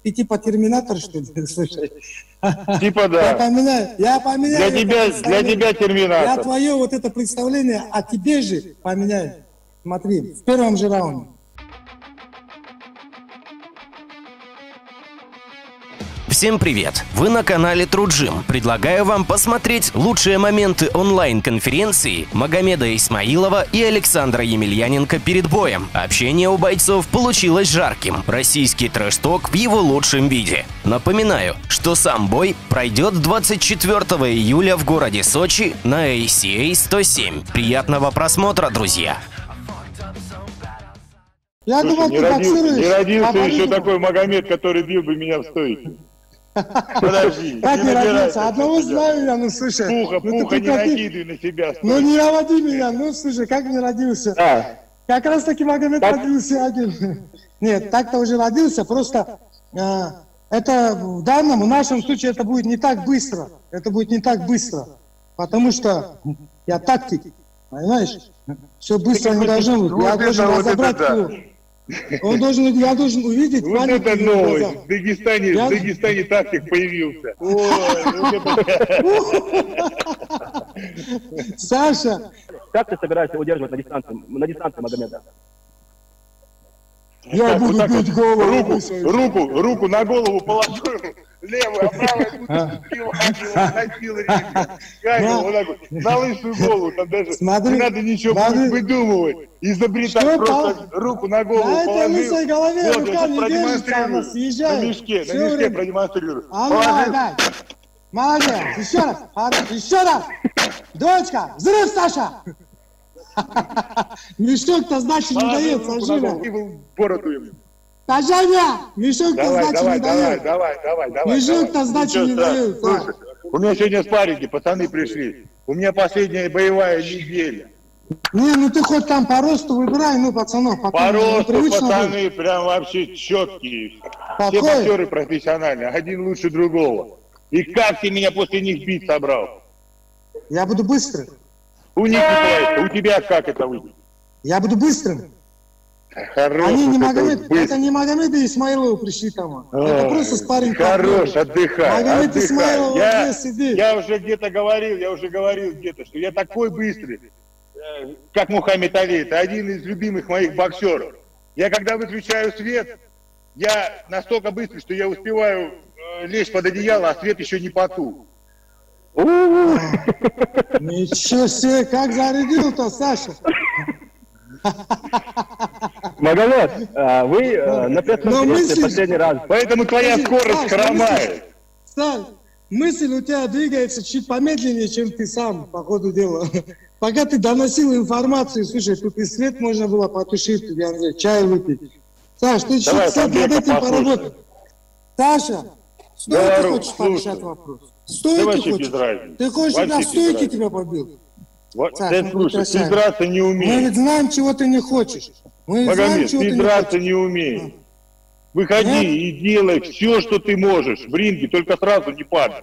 Ты типа терминатор, что ли? Слушай. Типа да. Я поменяю. Для тебя терминатор. Я твое вот это представление о тебе же поменяю. Смотри, в первом же раунде. Всем привет! Вы на канале Труджим. Предлагаю вам посмотреть лучшие моменты онлайн-конференции Магомеда Исмаилова и Александра Емельяненко перед боем. Общение у бойцов получилось жарким. Российский трэш-ток в его лучшем виде. Напоминаю, что сам бой пройдет 24 июля в городе Сочи на ACA 107. Приятного просмотра, друзья! Я думал, не родился еще такой Магомед, который бил бы меня в стойке. Подожди. Как не родился? Одного знаю я, ну слушай. Пуха, не накидывай на себя. Ну не наводи меня, ну слушай, как не родился? Как раз таки Магомед родился один. Нет, так-то уже родился, просто это в нашем случае это будет не так быстро. Это будет не так быстро, потому что я тактик, понимаешь? Все быстро не должно быть. Я должен разобрать его. Я должен увидеть. Вот это новость. В Дагестане тактик появился. Саша! Как ты собираешься удерживать на дистанции Магомеда? Я буду бить голову. Руку на голову положу. Левую, а правую носил камеру, вот так вот, на лысую голову, там даже не надо ничего выдумывать, изобретать, просто руку на голову положил. На этой лысой голове вот, рука не держится, она съезжает. На мешке продемонстрирую. Дай. Молодец, еще раз, дочка, взрыв, Саша! Мешок-то значит не дает, Сажина. Бороду ему. Сажаня! Мешок-то значит не дает. Давай. Мешок-то значит не дает. У меня сегодня спарринги, пацаны пришли. У меня последняя боевая неделя. Не, ну ты хоть там по росту выбирай, ну, пацанов. По росту пацаны прям вообще четкие. Все боксеры профессиональные, один лучше другого. И как ты меня после них бить собрал? Я буду быстрым. У них не у тебя как это выйдет? Я буду быстрым. Хорош, они не Магомед, это не Магомеда и Исмаилова пришли там. Это просто спарринг. Хорош, отдыхай. Магомед Исмаилов, я уже где-то говорил, что я такой быстрый, как Мухаммед Али. Это один из любимых моих боксеров. Я когда выключаю свет, я настолько быстрый, что я успеваю лезть под одеяло, а свет еще не потух. Ничего себе, как зарядил-то, Саша. Магомед, вы на пресс-конференции последний раз. Поэтому твоя скорость хромает. Саш, мысль у тебя двигается чуть помедленнее, чем ты сам, по ходу дела. Пока ты доносил информацию, слушай, тут и свет можно было потушить, чай выпить. Саш, ты чуть над этим поработай. Саша, что ты хочешь порешать вопрос? Стойки хочешь? Ты хочешь, когда стойки тебя побил? Саш, слушай, ты драться не умеешь. Мы ведь знаем, чего ты не хочешь. Магомед, ты драться не умеешь. Выходи и делай все, что ты можешь в ринге, только сразу не падай.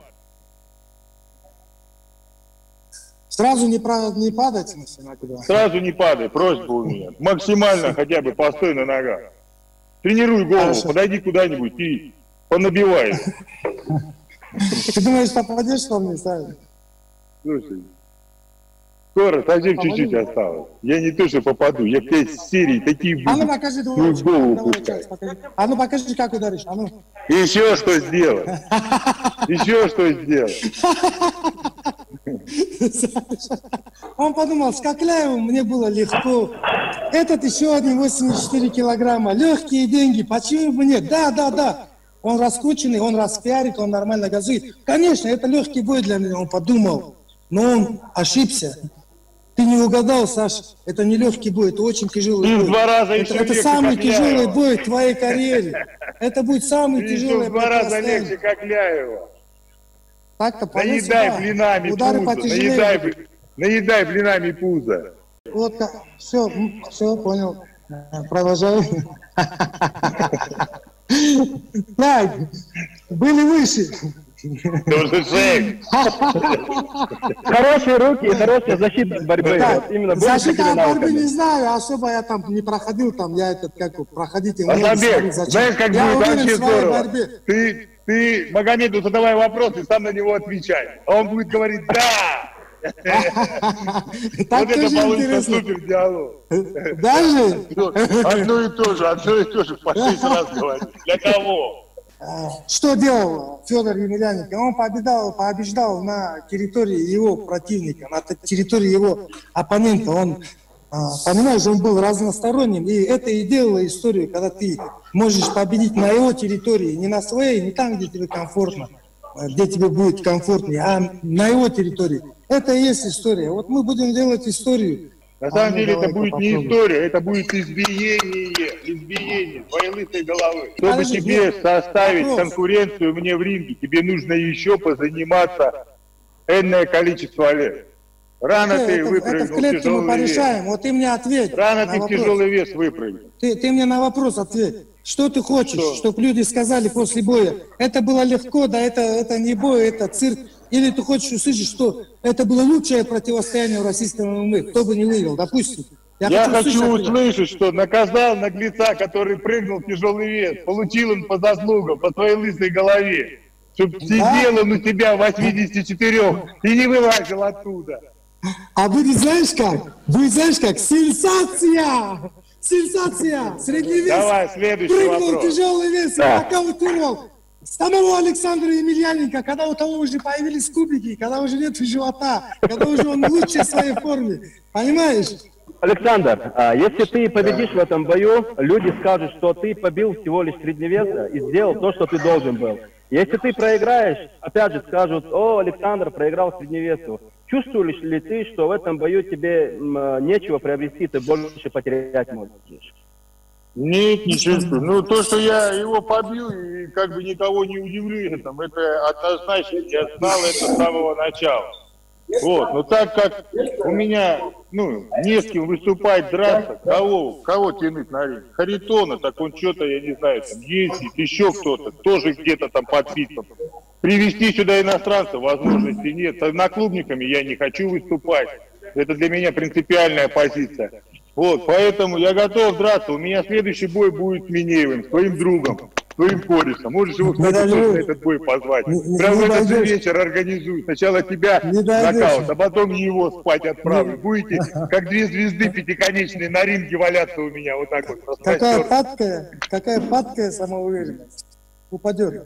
Сразу не падать на тебя? Сразу не падай, просьба у меня. Максимально хотя бы постой на ногах. Тренируй голову, подойди куда-нибудь и понабивай. Ты думаешь, попадешь по мне, Саша? Слушай, скоро, совсем чуть-чуть осталось. Я не то, что попаду, я 5 серий такие буду. А ну покажи, а ну покажи, как ударишь. А ну. Еще что сделать? Еще что сделать? Он подумал, с Кокляевым мне было легко. Этот еще один 84 килограмма. Легкие деньги, почему бы нет? Да. Он раскрученный, он распиарит, он нормально газует. Конечно, это легкий бой для меня, он подумал. Но он ошибся. Ты не угадал, Саша. Это не легкий бой, это очень тяжелый бой. Это самый тяжелый бой в твоей карьере. Это будет самый тяжелый бой. В 2 раза легче Кокляева. Так-то наедай блинами пузо. Наедай блинами пузо. Вот так. Все, понял. Продолжаю. Так, были выше. Тоже шейх. Хорошие руки и хорошая защита от борьбы. Так, Вот именно защита от борьбы не знаю, особо я там не проходил, там я этот, как проходите. Асланбек, знаешь, как я будет уверен вообще в своей здорово? борьбе. Ты Магомеду задавай вопрос, и сам на него отвечай. А он будет говорить «да». Вот это получится супер диалог. Даже? Одно и то же, по 6 раз говорит. Для кого? Что делал Федор Емельяненко? Он побеждал на территории его противника, на территории его оппонента. Он, понимаешь, он был разносторонним. И это и делало историю, когда ты можешь победить на его территории, не на своей, не там, где тебе комфортно, где тебе будет комфортнее, а на его территории. Это и есть история. Вот мы будем делать историю. На самом деле это будет не история, это будет избиение твоей лысой головы. Чтобы тебе составить конкуренцию мне в ринге, тебе нужно еще позаниматься энное количество лет. Рано ты выпрыгнул в клетке мы порешаем. Вот ты мне ответь. Рано ты в тяжелый вес выпрыгнул. Ты мне на вопрос ответь. Что ты хочешь, чтобы люди сказали после боя? Это было легко, да, это не бой, это цирк. Или ты хочешь услышать, что это было лучшее противостояние в российском ММА, кто бы не выиграл, допустим. Я хочу услышать, что наказал наглеца, который прыгнул в тяжелый вес, получил он по заслугам, по твоей лысой голове, чтобы сидел он у тебя 84 и не вылазил оттуда. А будет знаешь как? Будет знаешь как? Сенсация! Сенсация! Средний вес! Давай, следующий прыгнул вопрос. В тяжелый вес, нокаут вырвал. Самого Александра Емельяненко, когда у того уже появились кубики, когда уже нет живота, когда уже он в лучшей своей форме. Понимаешь? Александр, если ты победишь в этом бою, люди скажут, что ты побил всего лишь средневеса и сделал то, что ты должен был. Если ты проиграешь, опять же скажут: о, Александр проиграл средневесу. Чувствуешь ли ты, что в этом бою тебе нечего приобрести, ты больше потерять можешь? Нет, не чувствую. Ну, то, что я его побил и как бы никого не удивлю этим, это однозначно, я знал это с самого начала. Вот, но так как у меня, не с кем выступать, драться, кого тянуть на ринг? Харитона, так он что-то, я не знаю, там ездит, еще кто-то, тоже где-то там подписан. Привезти сюда иностранцев возможности нет. С одноклубниками я не хочу выступать. Это для меня принципиальная позиция. Вот, поэтому я готов драться. У меня следующий бой будет с Минеевым, с твоим другом, с твоим корешем. Можешь его, кстати, на этот бой позвать. Прямо в этот же вечер организуй. Сначала тебя нокаут, а потом его спать отправлю. Будете, как две звезды пятиконечные, на ринге валяться у меня вот так вот. Какая падкая самоуверенность. Упадет.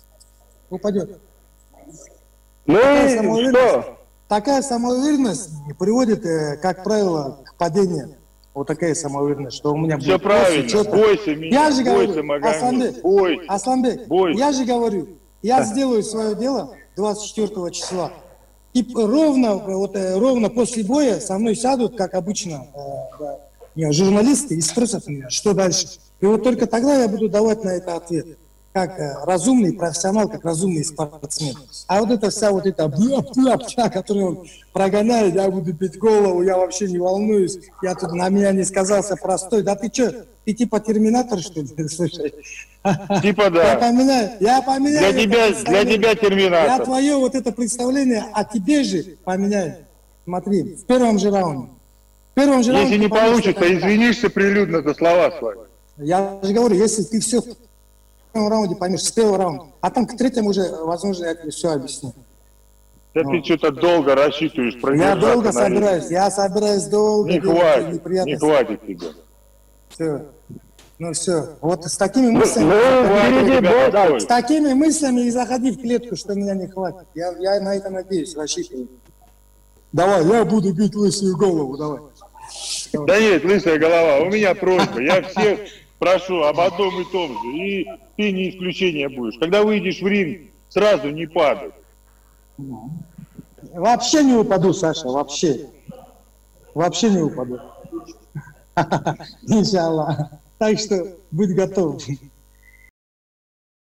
Такая самоуверенность приводит, как правило, к падению. Вот такая самоуверенность, что у меня все будет правильно, бойся меня, я же бойся, говорю, Асланбек, я же говорю, я сделаю свое дело 24 числа. И ровно после боя со мной сядут, как обычно, журналисты и спросят меня, что дальше. И вот только тогда я буду давать на это ответ. Как разумный профессионал, как разумный спортсмен. А вот эта вся которую он прогоняет, я буду бить голову, я вообще не волнуюсь, я тут на меня не сказался простой. Да ты что, ты типа терминатор, что ли? Слушай. Типа да. Я поменяю. Для тебя терминатор. Я твое вот это представление о тебе же поменяю. Смотри, в первом же раунде. Если не получится, извинишься прилюдно за слова свои. Я же говорю, если ты все в первом раунде поймешь, с первого раунда, а там к третьему уже, возможно, я тебе все объясню. Да ты что-то долго рассчитываешь. Я долго собираюсь, долго. Не хватит тебе. Все. Все. Вот с такими мыслями. С такими мыслями и заходи в клетку, что меня не хватит. Я на это надеюсь, рассчитываю. Давай, я буду бить лысую голову, давай. Да нет, лысая голова, у меня просьба. Я всех прошу об одном и том же. И ты не исключение будешь. Когда выйдешь в ринг, сразу не падай. Вообще не упаду, Саша, вообще. Вообще не упаду. Иншаллах. Так что будь готов.